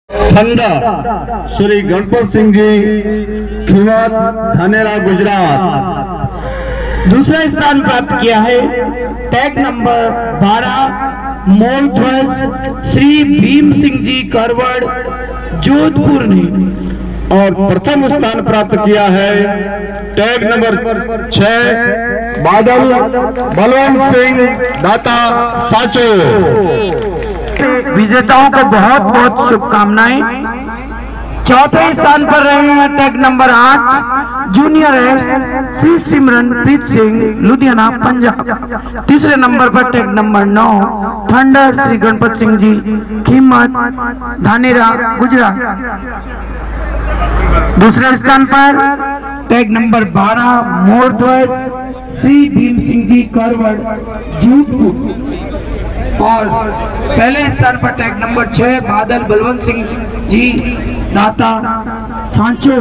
ठंडा श्री गणपत सिंह जी खिमत धानेरा गुजरात। दूसरा स्थान प्राप्त किया है टैग नंबर 12 मोल ध्वज श्री भीम सिंह जी करवड़ जोधपुर ने। और प्रथम स्थान प्राप्त किया है टैग नंबर 6 बादल बलवंत सिंह दाता साचो। विजेताओं को बहुत बहुत शुभकामनाएं। चौथे स्थान पर रहे हैं tag number 8 junior S Shri Simranpreet Singh Ludhiana Punjab. तीसरे नंबर पर tag number 9 thunder Shri Ganpat Singh ji Khimat Dhanera Gujarat. दूसरे स्थान पर टैग नंबर 12 मोर ध्वज श्री भीम सिंह जी करवड़ जोधपुर। और पहले स्थान पर टैग नंबर 6 बादल बलवंत सिंह जी दाता सांचो।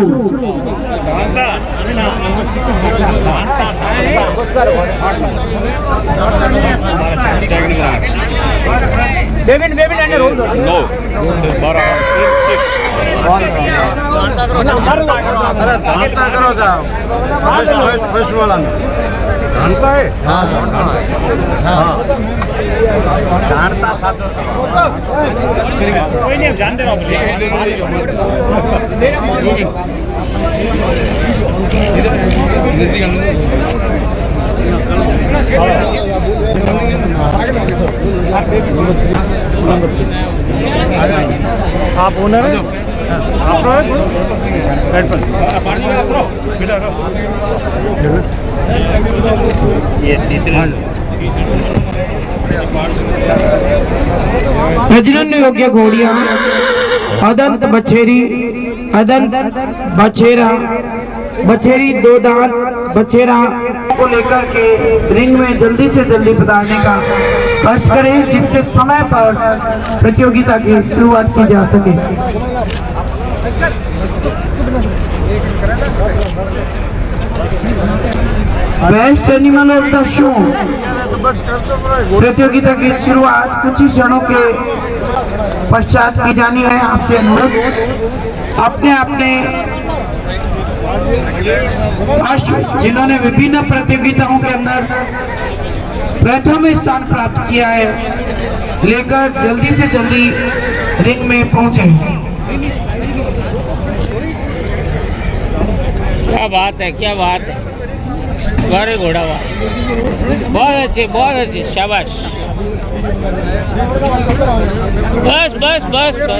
जानता है? हाँ जानता साचो। कोई नहीं जानते हो आप ओनर प्रजनन योग्य घोड़ियां अदंत बछेरी अदंत बछेरा बछेरी दो दांत बछेरा को लेकर के रिंग में जल्दी से जल्दी पधारने का कष्ट करें, जिससे समय पर प्रतियोगिता की शुरुआत की जा सके। Best animal of the show प्रतियोगिता की शुरुआत कुछ ही क्षणों के पश्चात की जानी है। आपसे अनुरोध अपने अपने जिन्होंने विभिन्न प्रतियोगिताओं के अंदर प्रथम स्थान प्राप्त किया है लेकर जल्दी से जल्दी रिंग में पहुंचे। क्या बात है, क्या बात है। बड़े घोड़ा वाह, बहुत अच्छे शाबाश। बस बस बस बस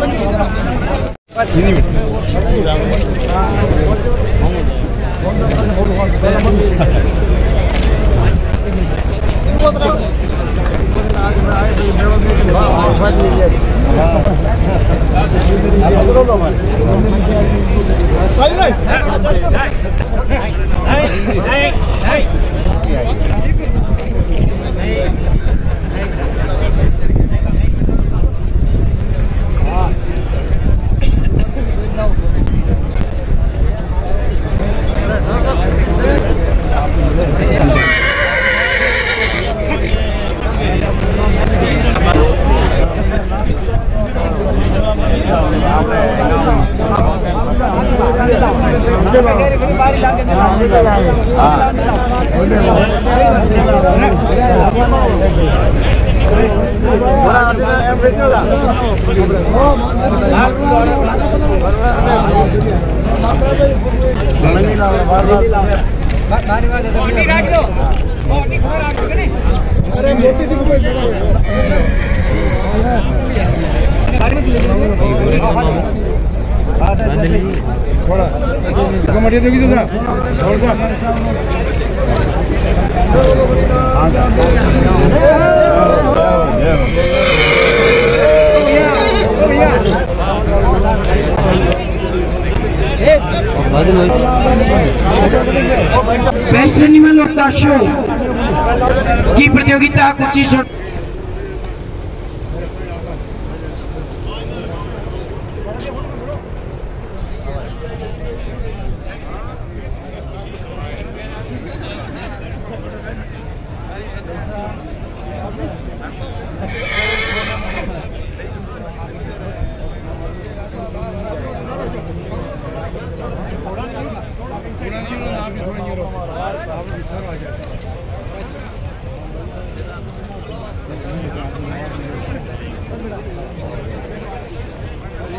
best animal of the show की प्रतियोगिता कुछ ही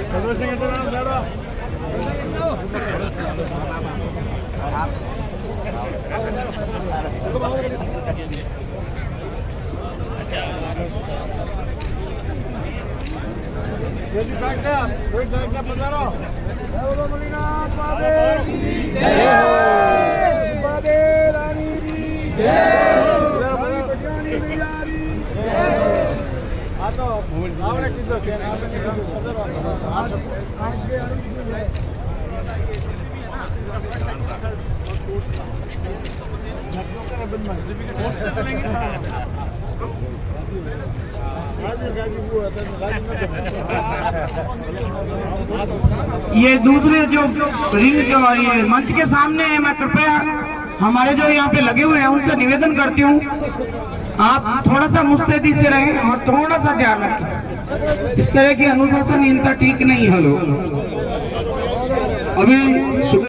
ये दूसरे जो रिंग जो ये मंच के सामने है, मैं कृपया हमारे जो यहाँ पे लगे हुए हैं उनसे निवेदन करती हूँ, आप थोड़ा सा मुस्तैदी से रहें और थोड़ा सा ध्यान रखें। इस तरह की अनुशासनहीनता ठीक नहीं है। हेलो, अभी